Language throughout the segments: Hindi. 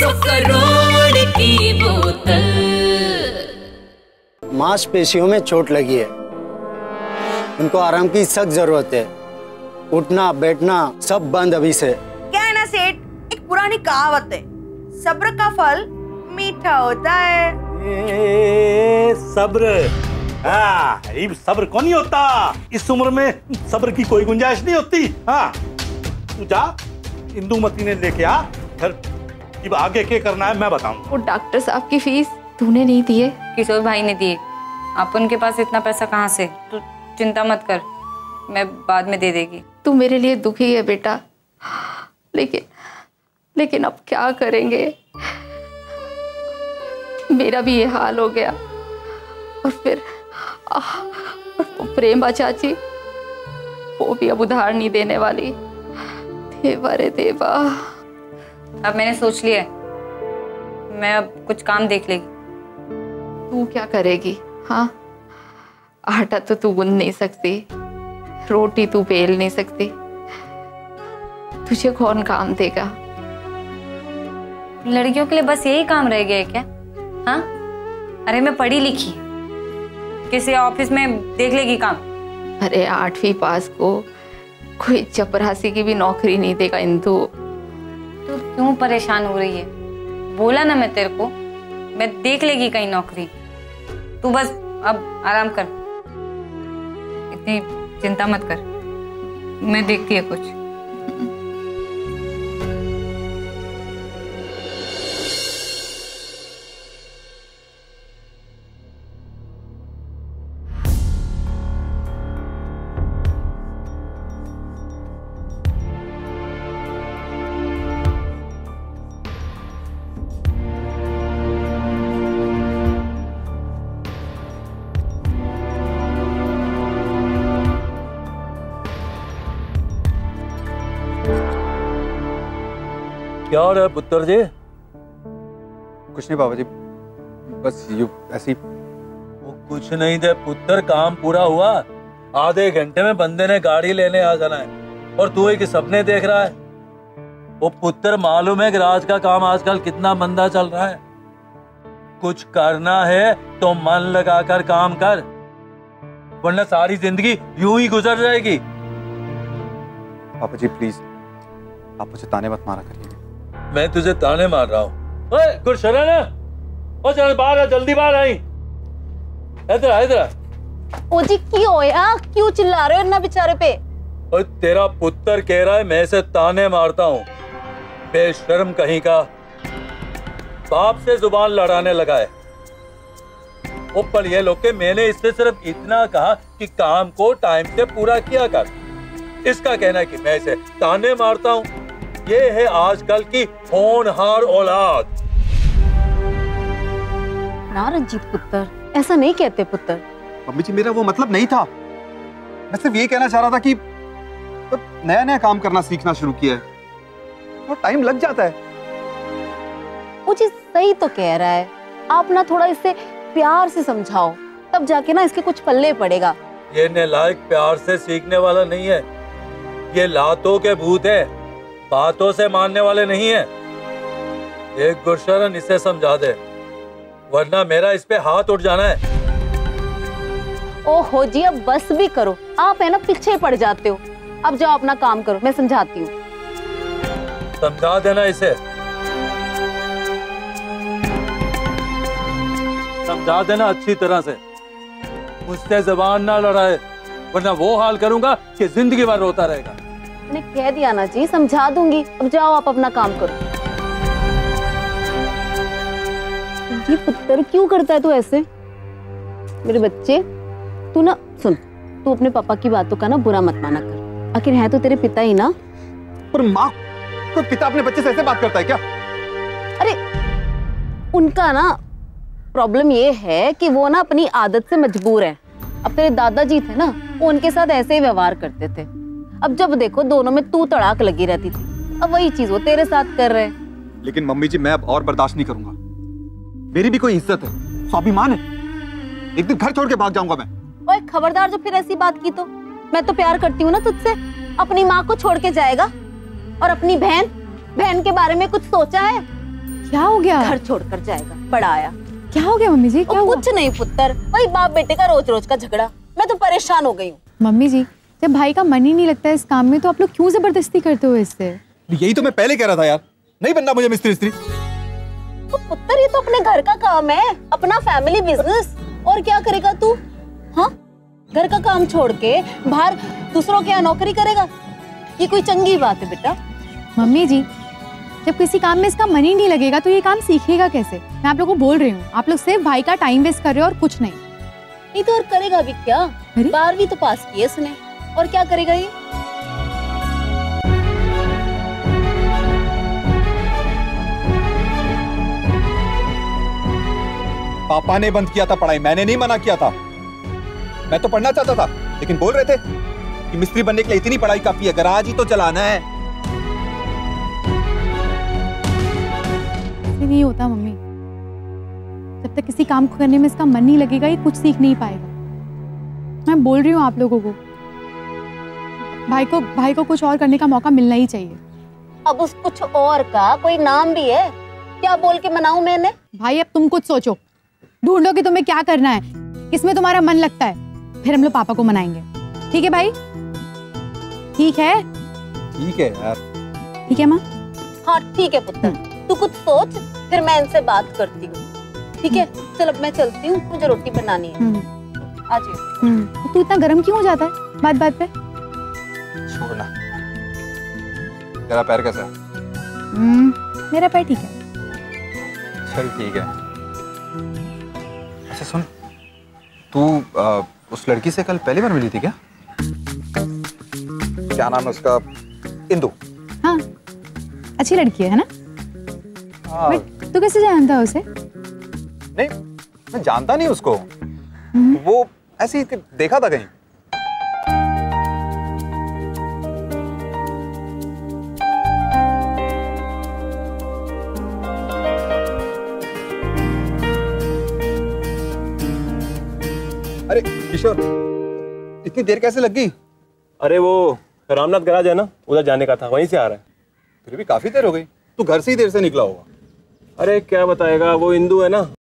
100 करोड़ की बोतल। मांसपेशियों में चोट लगी है, उनको आराम की सख्त जरूरत है। उठना बैठना सब बंद अभी से। क्या है ना सेठ, एक पुरानी कहावत है, सब्र का फल मीठा होता है। सब्र, सब्र कौन नहीं होता, इस उम्र में सब्र की कोई गुंजाइश नहीं होती। हाँ तू जा, इंदुमती ने लेके आ, फिर अब आगे क्या करना है मैं बताऊंगा। वो डॉक्टर साहब की फीस तूने नहीं दी है? किशोर भाई ने दिए। अपन के पास इतना पैसा कहाँ से? तू चिंता मत कर, मैं बाद में दे देगी। तू मेरे लिए दुखी है बेटा, लेकिन अब क्या करेंगे, मेरा भी ये हाल हो गया। और फिर वो प्रेमा चाची, वो भी अब उधार नहीं देने वाली। देवा रे देवा। अब मैंने सोच लिया है, मैं अब कुछ काम देख लेगी। तू क्या करेगी? हाँ, आटा तो तू गूंद नहीं सकती, रोटी तू बेल नहीं सकती, तुझे कौन काम देगा? लड़कियों के लिए बस यही काम रह गया है क्या? हाँ, अरे मैं पढ़ी लिखी, किसी ऑफिस में देख लेगी काम। अरे 8वीं पास को कोई चपरासी की भी नौकरी नहीं देगा इंदु। तू क्यों परेशान हो रही है? बोला ना मैं तेरे को, मैं देख लेगी कहीं नौकरी। तू बस अब आराम कर, इतनी चिंता मत कर, मैं देखती है कुछ। क्या हो रहा है पुत्र जी? कुछ नहीं बाबा जी, बस यूं ऐसी। वो कुछ नहीं दे पुत्र, काम पूरा हुआ। आधे घंटे में बंदे ने गाड़ी लेने आ जाना है और तू एक सपने देख रहा है। वो पुत्र, मालूम है कि राज का काम आजकल कितना मंदा चल रहा है। कुछ करना है तो मन लगाकर काम कर, वरना सारी जिंदगी यूं ही गुजर जाएगी। पापा जी प्लीज, आप मुझे ताने मत मारा करिए। मैं तुझे ताने मार रहा हूँ? गुरशरण, ओ चल बाहर आ, जल्दी बाहर आई। इधर इधर। ओ जी की होया, क्यों चिल्ला रहे हो इतना बेचारे पे? और तेरा पुत्र कह रहा है मैं इसे ताने मारता हूँ। बेशर्म कहीं का, बाप से जुबान लड़ाने लगा है। ऊपर ये लोग के, मैंने इससे सिर्फ इतना कहा कि काम को टाइम से पूरा किया कर। इसका कहना है कि मैं इसे ताने मारता हूँ। ये है आजकल की होनहार औलाद। ना रंजीत पुत्र, ऐसा नहीं कहते पुत्र। मम्मी जी मेरा वो मतलब नहीं था, मैं सिर्फ ये कहना चाह रहा था कि तो नया नया काम करना सीखना शुरू किया है, तो टाइम लग जाता है। वो चीज सही तो कह रहा है, आप ना थोड़ा इससे प्यार से समझाओ, तब जाके ना इसके कुछ पल्ले पड़ेगा। ये नालायक प्यार से सीखने वाला नहीं है, ये लातों के भूत है, बातों से मानने वाले नहीं है। एक गुरशरण इसे समझा दे, वरना मेरा इस पे हाथ उठ जाना है। ओहो जी, अब बस भी करो, आप है ना पीछे पड़ जाते हो। अब जाओ अपना काम करो, मैं समझाती हूँ। समझा देना इसे, समझा देना अच्छी तरह से। मुझसे जबान ना लड़ाए, वरना वो हाल करूंगा कि जिंदगी भर रोता रहेगा। मैंने कह दिया ना जी, समझा दूंगी। अब जाओ आप अपना काम करो। जी पुत्र, क्यों करता है तू ऐसे? मेरे बच्चे, तू ना सुन, तू अपने पापा की बातों का ना बुरा मत माना कर, आखिर है तो तेरे पिता ही ना। पर माँ, कोई पिता अपने बच्चे से ऐसे बात करता है क्या? अरे उनका ना प्रॉब्लम ये है कि वो ना अपनी आदत से मजबूर है। अब तेरे दादाजी थे ना, वो उनके साथ ऐसे ही व्यवहार करते थे। अब जब देखो दोनों में तू तड़ाक लगी रहती थी, अब वही चीज वो तेरे साथ कर रहे हैं। लेकिन मम्मी जी मैं अब और बर्दाश्त नहीं करूंगा, मेरी भी कोई इज्जत है, स्वाभिमान है। एक दिन घर छोड़ के भाग जाऊंगा मैं। ओए खबरदार, जो फिर ऐसी बात की तो। मैं तो प्यार करती हूँ ना तुझसे। अपनी माँ को छोड़ के जाएगा और अपनी बहन के बारे में कुछ सोचा है? क्या हो गया? घर छोड़कर जाएगा, बड़ा आया। क्या हो गया मम्मी जी? क्या हुआ? कुछ नहीं पुत्र, वही बाप बेटे का रोज रोज का झगड़ा। मैं तो परेशान हो गई हूँ। मम्मी जी, जब भाई का मन ही नहीं लगता है इस काम में तो आप लोग क्यों जबरदस्ती करते हो इससे? यही तो मैं पहले कह रहा था यार, नहीं बनना मुझे मिस्त्री। तो पुत्र ये तो अपने घर का काम है, अपना फैमिली बिजनेस। और क्या करेगा तू? हाँ, घर का काम छोड़ के बाहर दूसरों के यहाँ नौकरी करेगा? ये कोई चंगी बात है बेटा? मम्मी जी, जब किसी काम में इसका मन ही नहीं लगेगा तो ये काम सीखेगा कैसे? मैं आप लोगों को बोल रही हूँ, आप लोग सिर्फ भाई का टाइम वेस्ट कर रहे हो और कुछ नहीं। ये तो और करेगा भी क्या? 12वीं तो पास की है इसने, और क्या करेगा ये? पापा ने बंद किया था पढ़ाई, मैंने नहीं मना किया था। मैं तो पढ़ना चाहता था, लेकिन बोल रहे थे कि मिस्त्री बनने के लिए इतनी पढ़ाई काफी है, गराज ही तो चलाना है। ऐसे नहीं होता मम्मी, जब तक किसी काम को करने में इसका मन नहीं लगेगा ये कुछ सीख नहीं पाएगा। मैं बोल रही हूँ आप लोगों को, भाई को कुछ और करने का मौका मिलना ही चाहिए। अब उस कुछ और का कोई नाम भी है? क्या बोल के मनाऊं मैंने? भाई अब तुम कुछ सोचो, ढूंढो कि तुम्हें क्या करना है, किसमें तुम्हारा मन लगता है, फिर हम लोग पापा को मनाएंगे। ठीक है भाई? ठीक है? ठीक है यार। ठीक है माँ? हाँ ठीक है पुत्र, तू कुछ सोच, फिर मैं इनसे बात करती हूँ। ठीक है, चल अब मैं चलती हूँ, मुझे रोटी बनानी है। आ जाइए। तू इतना गर्म क्यों हो जाता है बात बात पे? छोड़ना। तेरा पैर कैसा है? मेरा पैर ठीक है। चल ठीक है। अच्छा सुन, तू उस लड़की से कल पहली बार मिली थी क्या? क्या नाम है उसका? इंदु। हाँ, अच्छी लड़की है ना? हाँ। तू कैसे जानता है उसे? नहीं, मैं जानता नहीं उसको। वो ऐसे ही देखा था कहीं। अरे किशोर, इतनी देर कैसे लग गई? अरे वो रामनाथ गराज है ना, उधर जाने का था, वहीं से आ रहा है। फिर भी काफी देर हो गई, तू घर से ही देर से निकला होगा। अरे क्या बताएगा, वो इंदु है ना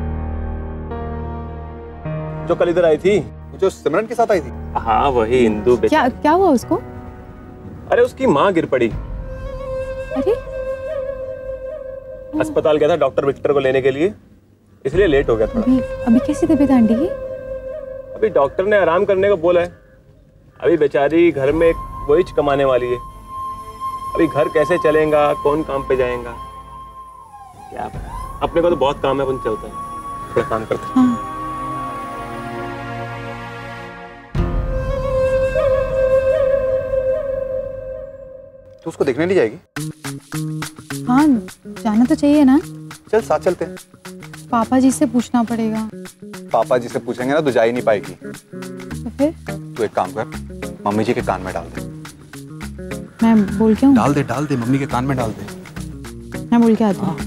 जो कल इधर आई थी, जो सिमरन के साथ आई थी। हाँ वही इंदु। क्या हुआ उसको? अरे उसकी माँ गिर पड़ी। अरे अस्पताल गया था डॉक्टर विक्टर को लेने के लिए, इसलिए लेट हो गया थोड़ा। अभी कैसी तबीयत आंटी की? अभी डॉक्टर ने आराम करने को बोला है। अभी बेचारी घर में वही कमाने वाली है, अभी घर कैसे चलेगा, कौन काम पे जाएगा, क्या पता। अपने को तो बहुत काम है, अपन चलता है, थोड़ा काम करते हैं। तू उसको देखने नहीं जाएगी? हाँ जाना तो चाहिए ना। चल साथ चलते हैं। पापा जी से पूछना पड़ेगा। पापा जी से पूछेंगे ना तो जा ही नहीं पाएगी। तो फिर? तू एक काम कर, मम्मी जी के कान में डाल दे। मैं बोल के आऊं? डाल दे मम्मी के कान में डाल दे। मैं बोल के आती हूँ।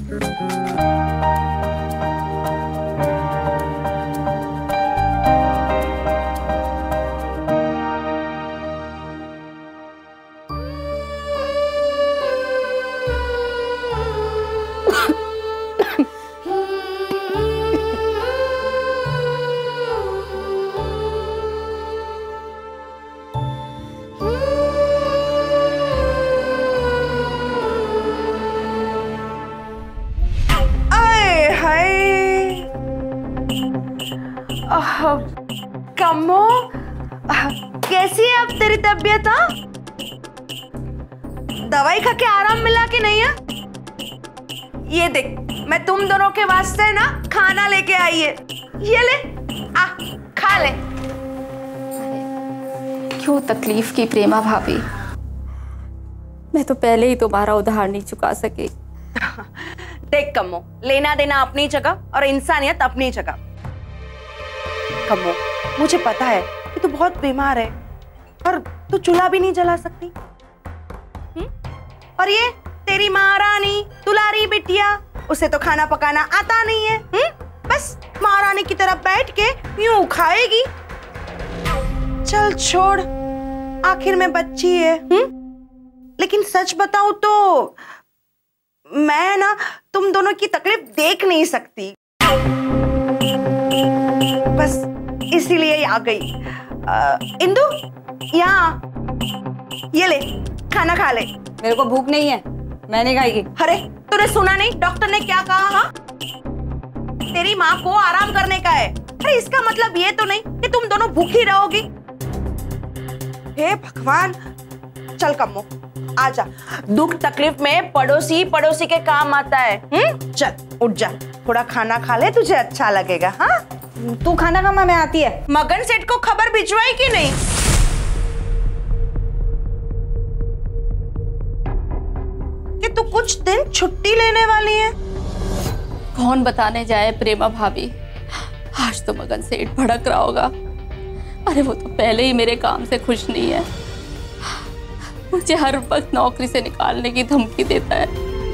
कम्मो, कैसी है अब तेरी तबीयत? हाँ, दवाई खा के आराम मिला कि नहीं है? ये देख, मैं तुम दोनों के वास्ते ना खाना लेके आई है, ये ले, आ खा ले। क्यों तकलीफ की प्रेमा भाभी, मैं तो पहले ही तुम्हारा उधार नहीं चुका सकी। देख कम्मो, लेना देना अपनी जगह और इंसानियत अपनी जगह। कम्मो, मुझे पता है कि तू बहुत बीमार है और तू चूल्हा भी नहीं जला सकती। और ये तेरी महारानी दुलारी बिटिया, उसे तो खाना पकाना आता नहीं है। बस महारानी की तरफ बैठ के यूं खाएगी। चल छोड़, आखिर में बच्ची है। लेकिन सच बताऊं तो मैं ना तुम दोनों की तकलीफ देख नहीं सकती, बस इसीलिए आ गई। इंदु, यहाँ ये ले, खाना खा ले। मेरे को भूख नहीं है, मैं नहीं खाएगी। अरे तूने सुना नहीं डॉक्टर ने क्या कहा? हाँ, तेरी माँ को आराम करने का है। अरे इसका मतलब ये तो नहीं कि तुम दोनों भूखी रहोगी। हे भगवान, चल कम्मो आजा। दुख तकलीफ में पड़ोसी पड़ोसी के काम आता है। चल उठ जा, थोड़ा खाना खा ले, तुझे अच्छा लगेगा। हाँ, तू खाना खा, मैं आती है। मगन सेठ को खबर भिजवाई कि नहीं? कि तू कुछ दिन छुट्टी लेने वाली है। कौन बताने जाए प्रेमा भाभी, आज तो मगन सेठ भड़क रहा होगा। अरे वो तो पहले ही मेरे काम से खुश नहीं है, मुझे हर वक्त नौकरी से निकालने की धमकी देता है।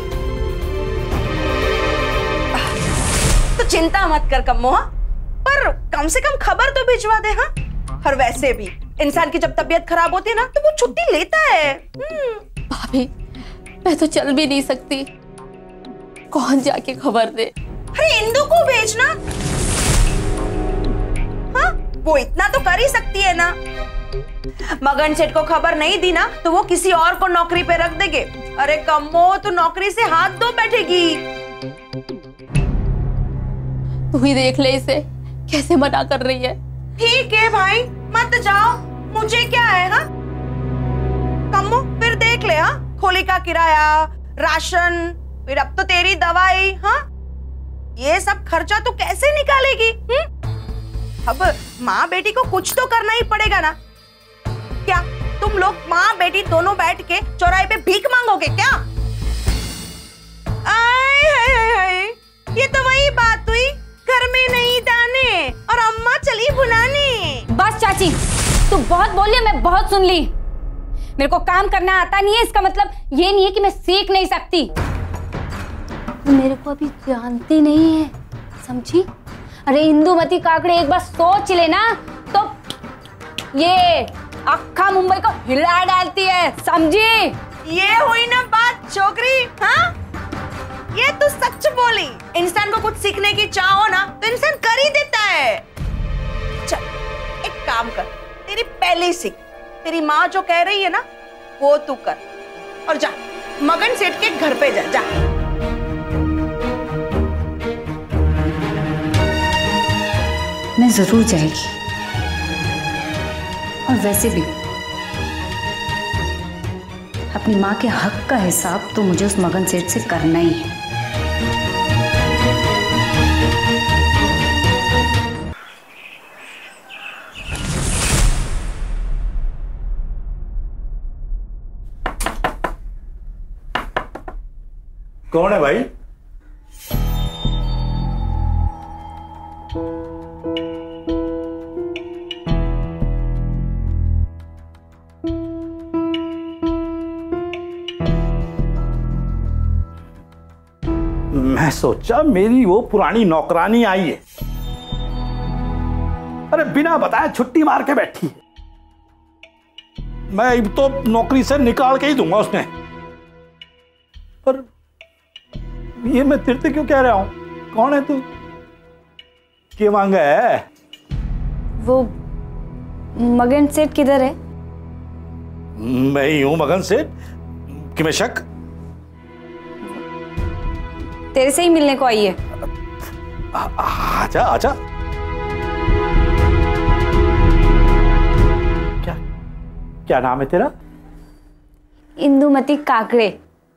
तो चिंता मत कर कम्मो, पर कम से कम खबर तो भिजवा दे। हाँ, और वैसे भी इंसान की जब तबीयत खराब होती है ना तो वो छुट्टी लेता है। भाभी मैं तो चल भी नहीं सकती, कौन जाके खबर दे? अरे इंदु को भेजना। हाँ, वो इतना तो कर ही सकती है ना। मगन सेठ को खबर नहीं दी ना तो वो किसी और को नौकरी पे रख देंगे। अरे कम्मो, तू नौकरी से हाथ धो बैठेगी। तू ही देख ले इसे कैसे मना कर रही है। ठीक है भाई, मत जाओ, मुझे क्या है। हाँ कम्मो, फिर देख ले। हाँ, खोली का किराया, राशन, फिर अब तो तेरी दवाई। हाँ, ये सब खर्चा तू कैसे निकालेगी? अब माँ बेटी को कुछ तो करना ही पड़ेगा ना। क्या तुम लोग माँ बेटी दोनों बैठ के चौराहे पे भीख मांगोगे क्या? आय हाय हाय हाय, ये तो वही बात हुई, घर में नहीं दाने और अम्मा चली बुलाने। बस चाची, तू बहुत बोली, मैं बहुत सुन ली। मेरे को काम करना आता नहीं है, इसका मतलब ये नहीं है कि मैं सीख नहीं सकती। मेरे को अभी जानती नहीं है, समझी? अरे इंदुमती काकड़े, एक बार सोच लेना तो ये अक्खा मुंबई को हिला डालती है, समझी? ये हुई ना बात छोकरी। हाँ, ये तो सच बोली। इंसान को कुछ सीखने की चाह हो ना तो इंसान कर ही देता है। चल एक काम कर, तेरी पहली सीख, तेरी माँ जो कह रही है ना वो तू कर, और जा मगन सेठ के घर पे जा। मैं जरूर जाएगी, और वैसे भी अपनी माँ के हक का हिसाब तो मुझे उस मगन सेठ से करना ही है। कौन है भाई? मैं सोचा मेरी वो पुरानी नौकरानी आई है। अरे बिना बताए छुट्टी मार के बैठी है। मैं तो नौकरी से निकाल के ही दूंगा उसने। पर ये मैं तेरे से क्यों कह रहा हूं? कौन है तू? क्या मांगा है? वो मगन सेठ किधर है? मैं ही हूं मगन सेठ। कि मैं शक? तेरे से ही मिलने को आई है। आजा आजा। क्या नाम है तेरा? इंदुमती काकड़े।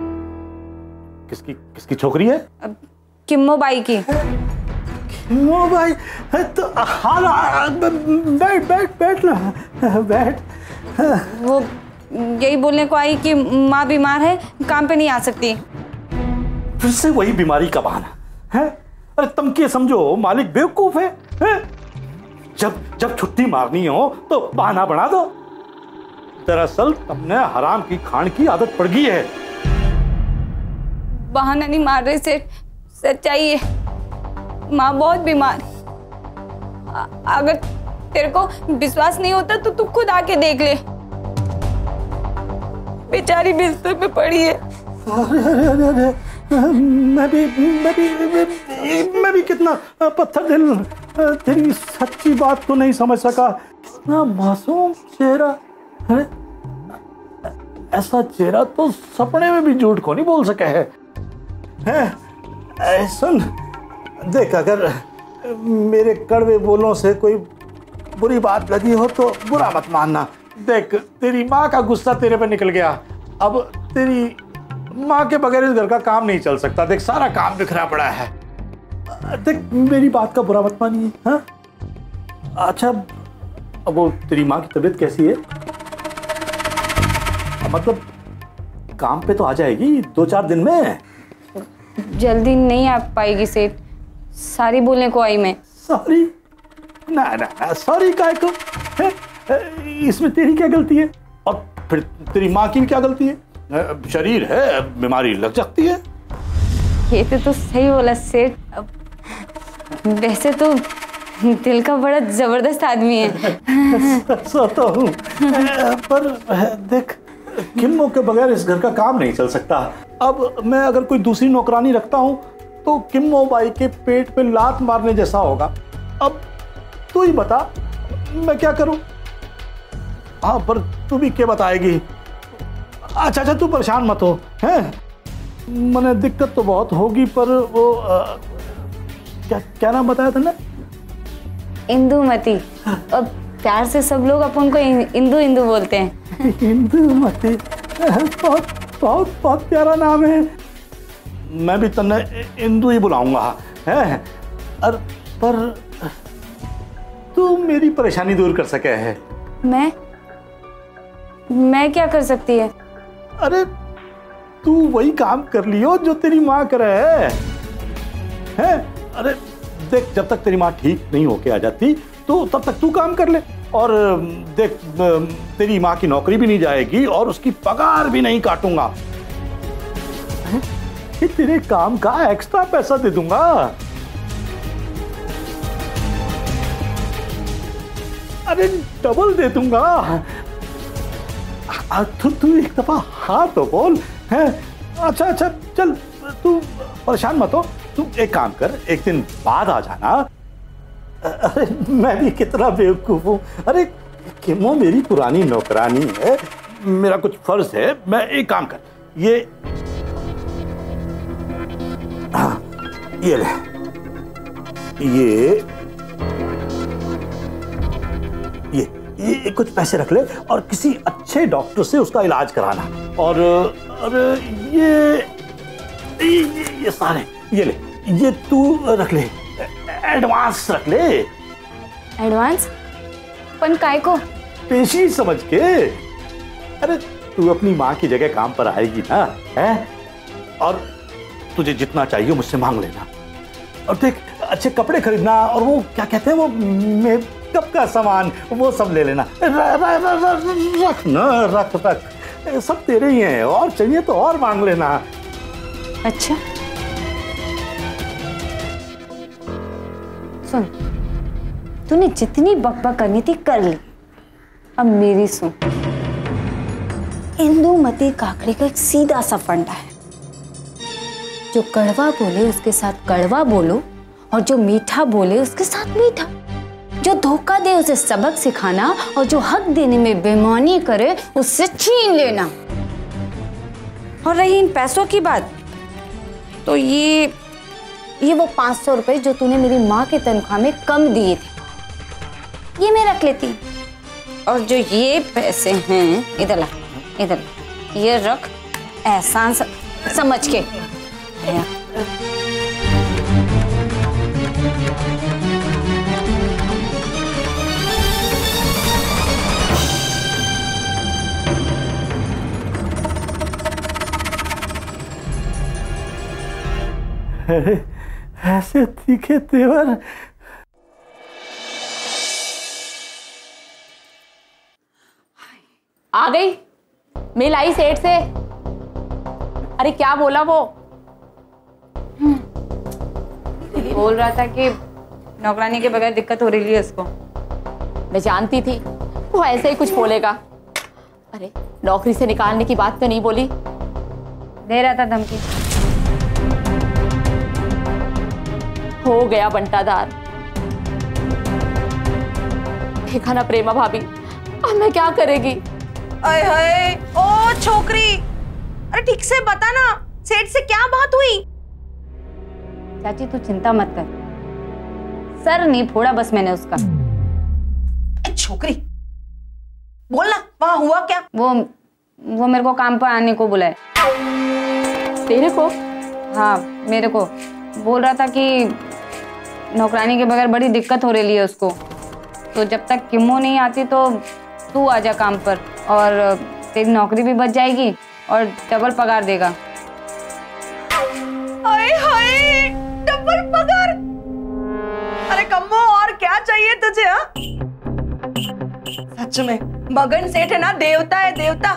किसकी छोकरी है? किम्मो बाई की। किम्मो बाई? तो बैठ बैठ बैठ ना, बैठ। वो यही बोलने को आई कि माँ बीमार है, काम पे नहीं आ सकती। फिर से वही बीमारी का बहाना है? अरे तुम क्या समझो मालिक बेवकूफ है? जब छुट्टी मारनी हो तो बहाना बना दो। दरअसल तुमने हराम की खान की आदत पड़ गई है। बहाना नहीं मार रहे सेठ, सच्चाई है, माँ बहुत बीमार है। अगर तेरे को विश्वास नहीं होता तो तू खुद आके देख ले, बेचारी बिस्तर पे पड़ी है। मैं भी कितना पत्थर दिल तेरी सच्ची बात को नहीं समझ सका। इतना मासूम चेहरा है, ऐसा चेहरा तो सपने में भी झूठ को नहीं बोल सके है। सुन देख, अगर मेरे कड़वे बोलों से कोई बुरी बात लगी हो तो बुरा मत मानना। देख, तेरी माँ का गुस्सा तेरे पे निकल गया। अब तेरी माँ के बगैर इस घर का काम नहीं चल सकता। देख, सारा काम बिखरा पड़ा है। देख, मेरी बात का बुरा मत मानिए। हाँ, अच्छा, अब वो तेरी माँ की तबीयत कैसी है? मतलब काम पे तो आ जाएगी 2-4 दिन में। जल्दी नहीं आ पाएगी सेठ, सॉरी बोलने को आई मैं। सॉरी? ना ना, सॉरी काहे को? इसमें तेरी क्या गलती है? और फिर तेरी माँ की भी क्या गलती है? शरीर है, बीमारी लग सकती है। ये तो सही बोला सेठ। वैसे तो दिल का बड़ा जबरदस्त आदमी है। सोता हूँ, पर देख, किम्मो के बगैर इस घर का काम नहीं चल सकता। अब मैं अगर कोई दूसरी नौकरानी रखता हूँ तो किम्मो बाई के पेट पे लात मारने जैसा होगा। अब तू ही बता, मैं क्या करूँ? हाँ, पर तू भी क्या बताएगी? अच्छा, तू परेशान मत हो, हैं? मैंने दिक्कत तो बहुत होगी, पर वो क्या नाम बताया तुमने? इंदुमती। और प्यार से सब लोग अपन को इंदु इंदु बोलते हैं। इंदुमती, बहुत बहुत बहुत प्यारा नाम है। मैं भी तन्ने इंदु ही बुलाऊंगा, है? पर तू मेरी परेशानी दूर कर सके है? मैं क्या कर सकती है? अरे, तू वही काम कर लियो जो तेरी माँ करे है? अरे देख, जब तक तेरी माँ ठीक नहीं होके आ जाती तो तब तक तू काम कर ले। और देख, तेरी माँ की नौकरी भी नहीं जाएगी और उसकी पगार भी नहीं काटूंगा। तेरे काम का एक्स्ट्रा पैसा दे दूंगा। अरे डबल दे दूंगा। तू एक दफा हाँ तो बोल, है? अच्छा, चल, तू परेशान मत हो। तू एक काम कर, एक दिन बाद आ जाना। अरे मैं भी कितना बेवकूफ हूँ। अरे किम्मो मेरी पुरानी नौकरानी है, मेरा कुछ फर्ज है। मैं एक काम कर, ये ले, ये कुछ पैसे रख ले और किसी अच्छे डॉक्टर से उसका इलाज कराना। और ये सारे ये ले, ये तू रख ले, एडवांस रख ले। एडवांस? पन काय को? पेशी समझ के। अरे तू अपनी माँ की जगह काम पर आएगी ना, है? और तुझे जितना चाहिए मुझसे मांग लेना। और देख, अच्छे कपड़े खरीदना और वो क्या कहते हैं, वो मेकअप का सामान, वो सब ले लेना। रख ना, रख, सब तेरे ही हैं। और चाहिए तो और मांग लेना। अच्छा, सुन, तूने जितनी बकबक करनी थी कर ली। अब मेरी सुन। इंदुमती काकड़ी का एक सीधा सा फंडा है। जो कड़वा बोले उसके साथ कड़वा बोलो, और जो मीठा बोले उसके साथ मीठा। जो धोखा दे उसे सबक सिखाना, और जो हक देने में बेईमानी करे उससे छीन लेना। और रही इन पैसों की बात, तो ये वो 500 रुपए जो तूने मेरी माँ के तनख्वाह में कम दिए थे, ये मैं रख लेती। और जो ये पैसे हैं, इधर ला, ये रख, एहसान समझ के। ऐसे तीखे तेवर। आ गई, मिल आई सेठ से। अरे क्या बोला वो? बोल रहा था कि नौकरानी के बगैर दिक्कत हो रही है उसको। मैं जानती थी वो ऐसे ही कुछ बोलेगा। अरे नौकरी से निकालने की बात तो नहीं बोली? दे रहा था धमकी। हो गया बंटादार। देखा ना प्रेमा भाभी, अब मैं क्या करेगी? अय हाय, ओ छोकरी, अरे ठीक से बता ना, सेठ से क्या बात हुई? चाची तू चिंता मत कर, सर नहीं फोड़ा बस मैंने उसका। छोकरी बोल ना, वहां हुआ क्या? वो मेरे को काम पर आने को बुलाए। तेरे को? हाँ मेरे को बोल रहा था कि नौकरानी के बगैर बड़ी दिक्कत हो रही है उसको, तो जब तक किम्मो नहीं आती तो तू आजा काम पर, और तेरी नौकरी भी बच जाएगी और डबल पगार देगा। हाय हाय, डबल पगार? अरे कम्मो, और क्या चाहिए तुझे? हा? सच में मगन सेठ है ना, देवता है देवता।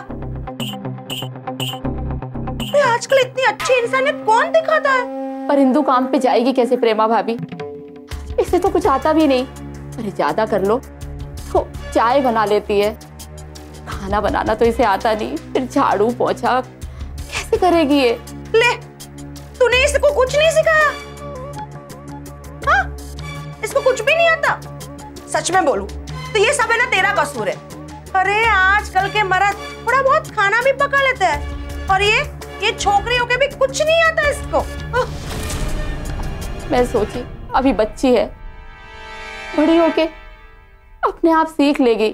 आजकल इतनी अच्छी इंसानियत कौन दिखाता है? पर इंदु काम पे जाएगी कैसे प्रेमा भाभी? इसे तो कुछ आता भी नहीं। अरे ज्यादा कर लो तो चाय बना लेती है, खाना बनाना तो इसे आता नहीं, फिर झाड़ू पोछा कैसे करेगी ये? ले, तूने इसको कुछ नहीं सिखाया? हाँ, इसको कुछ भी नहीं आता? सच में बोलूं तो ये सब है ना तेरा कसूर है। अरे आजकल के मर्द थोड़ा बहुत खाना भी पका लेते हैं, और ये छोकरियों के भी कुछ नहीं आता इसको। मैं सोची अभी बच्ची है, बड़ी होके अपने आप सीख लेगी।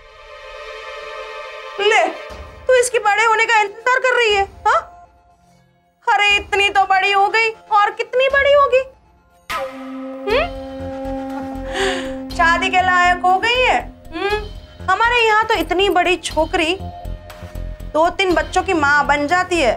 ले, तू इसकी बड़े होने का इंतजार कर रही है? हाँ? अरे इतनी तो बड़ी हो गई, और कितनी बड़ी होगी? शादी के लायक हो गई है। हमारे यहाँ तो इतनी बड़ी छोकरी 2-3 बच्चों की माँ बन जाती है।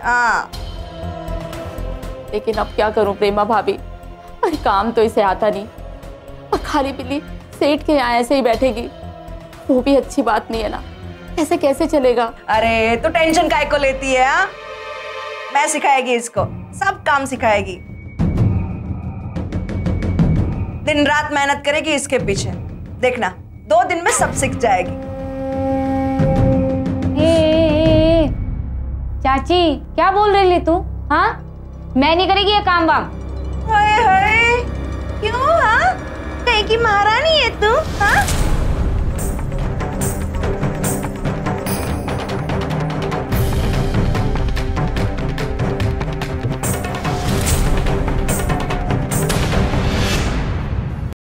लेकिन अब क्या करूं प्रेमा भाभी? अरे काम तो इसे आता नहीं, और खाली पीली सेठ के यहाँ ऐसे ही बैठेगी, वो भी अच्छी बात नहीं है ना। ऐसे कैसे चलेगा? अरे तू टेंशन काहे को लेती है? हा? मैं सिखाएगी इसको, सब काम सिखाएगी। दिन रात मेहनत करेगी इसके पीछे, देखना 2 दिन में सब सीख जाएगी। ए, चाची क्या बोल रही है तू? हाँ, मैं नहीं करेगी ये काम वाम। हाय हाय, क्यों? हाँ, कहीं की महारानी है तू? हाँ,